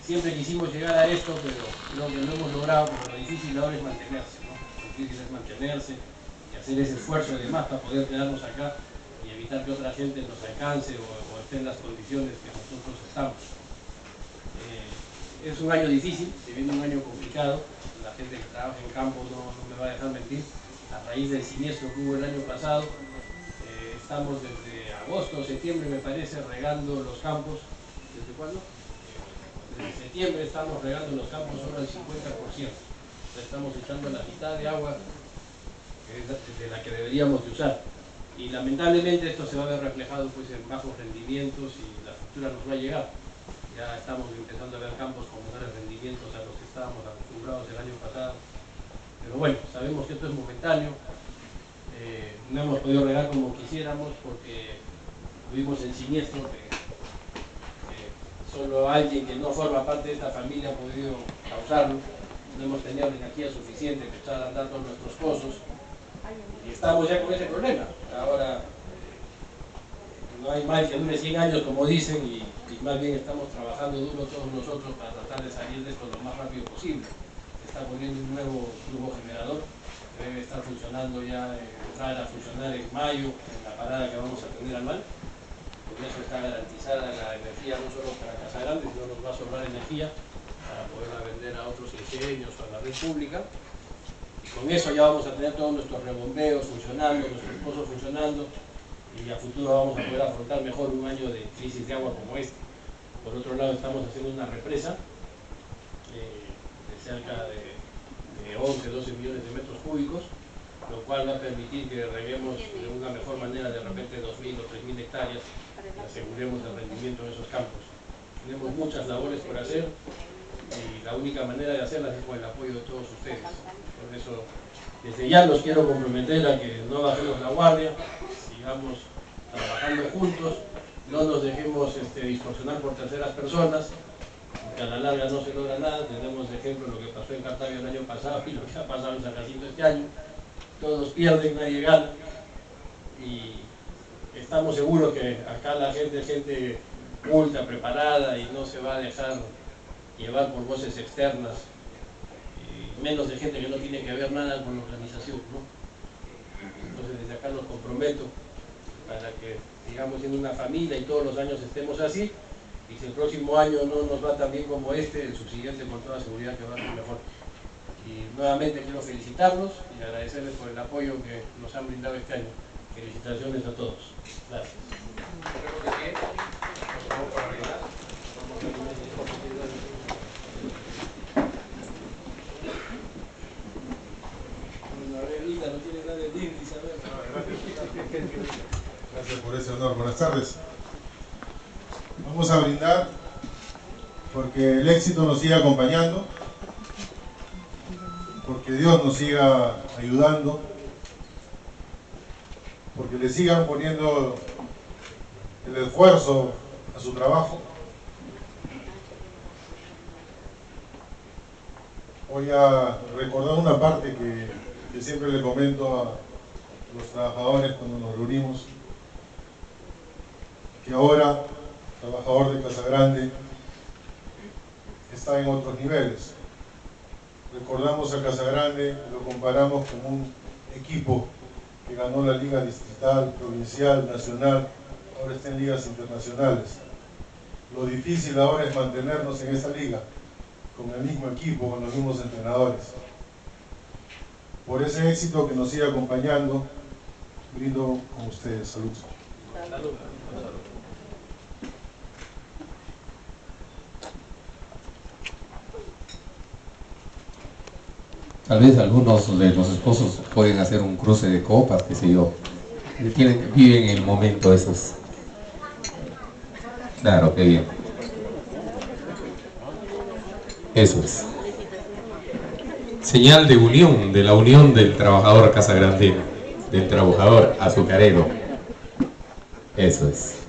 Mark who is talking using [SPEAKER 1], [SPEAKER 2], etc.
[SPEAKER 1] Siempre quisimos llegar a esto, pero creo que lo hemos logrado, pero lo difícil ahora es mantenerse, ¿no? Lo difícil es mantenerse y hacer ese esfuerzo de más para poder quedarnos acá y evitar que otra gente nos alcance o esté en las condiciones que nosotros estamos. Es un año difícil, se viene un año complicado, la gente que trabaja en campo no me va a dejar mentir, a raíz del siniestro que hubo el año pasado, estamos desde agosto o septiembre, me parece, regando los campos. ¿Desde cuándo? Desde septiembre estamos regando los campos solo al 50%. Estamos echando la mitad de agua de la que deberíamos de usar. Y lamentablemente esto se va a ver reflejado pues, en bajos rendimientos y la factura nos va a llegar. Ya estamos empezando a ver campos con menores rendimientos a los que estábamos acostumbrados el año pasado. Pero bueno, sabemos que esto es momentáneo. No hemos podido regar como quisiéramos porque tuvimos el siniestro que solo alguien que no forma parte de esta familia ha podido causarlo. No hemos tenido la energía suficiente para echar a andar todos nuestros pozos y estamos ya con ese problema. Ahora no hay mal que dure 100 años como dicen y más bien estamos trabajando duro todos nosotros para tratar de salir de esto lo más rápido posible. Se está poniendo un nuevo tubo generador que debe estar funcionando ya, entrar a funcionar en mayo en la parada que vamos a tener anual. Con eso está garantizada la energía no solo para Casa Grande, sino nos va a sobrar energía para poderla vender a otros ingenios o a la red pública. Y con eso ya vamos a tener todos nuestros rebombeos funcionando, nuestros pozos funcionando y a futuro vamos a poder afrontar mejor un año de crisis de agua como este. Por otro lado estamos haciendo una represa de cerca de 11-12 millones de metros cúbicos, lo cual va a permitir que reguemos de una mejor manera de repente 2.000 o 3.000 hectáreas y aseguremos el rendimiento de esos campos. Tenemos muchas labores por hacer y la única manera de hacerlas es con el apoyo de todos ustedes. Por eso, desde ya los quiero comprometer a que no bajemos la guardia, sigamos trabajando juntos, no nos dejemos distorsionar por terceras personas, porque a la larga no se logra nada. Tenemos de ejemplo lo que pasó en Cartagena el año pasado y lo que ha pasado en San Jacinto este año. Todos pierden, nadie gana y estamos seguros que acá la gente es gente culta, preparada y no se va a dejar llevar por voces externas, y menos de gente que no tiene que ver nada con la organización, ¿no? Entonces desde acá los comprometo para que sigamos siendo una familia y todos los años estemos así, y si el próximo año no nos va tan bien como este, el subsiguiente con toda seguridad que va a ser mejor. Y nuevamente quiero felicitarlos y agradecerles por el apoyo que nos han brindado este año. Felicitaciones a todos. Gracias.
[SPEAKER 2] Gracias por ese honor. Buenas tardes. Vamos a brindar porque el éxito nos siga acompañando, porque Dios nos siga ayudando, porque le sigan poniendo el esfuerzo a su trabajo. Voy a recordar una parte que siempre le comento a los trabajadores cuando nos reunimos, que ahora el trabajador de Casa Grande está en otros niveles. Recordamos a Casa Grande, lo comparamos con un equipo que ganó la liga distrital, provincial, nacional, ahora está en ligas internacionales. Lo difícil ahora es mantenernos en esa liga, con el mismo equipo, con los mismos entrenadores. Por ese éxito que nos sigue acompañando, brindo con ustedes. Salud.
[SPEAKER 1] Salud.
[SPEAKER 3] Tal vez algunos de los esposos pueden hacer un cruce de copas, qué sé yo. Viven el momento esos. Claro, qué bien. Eso es. Señal de unión, de la unión del trabajador casagrandino, del trabajador azucarero. Eso es.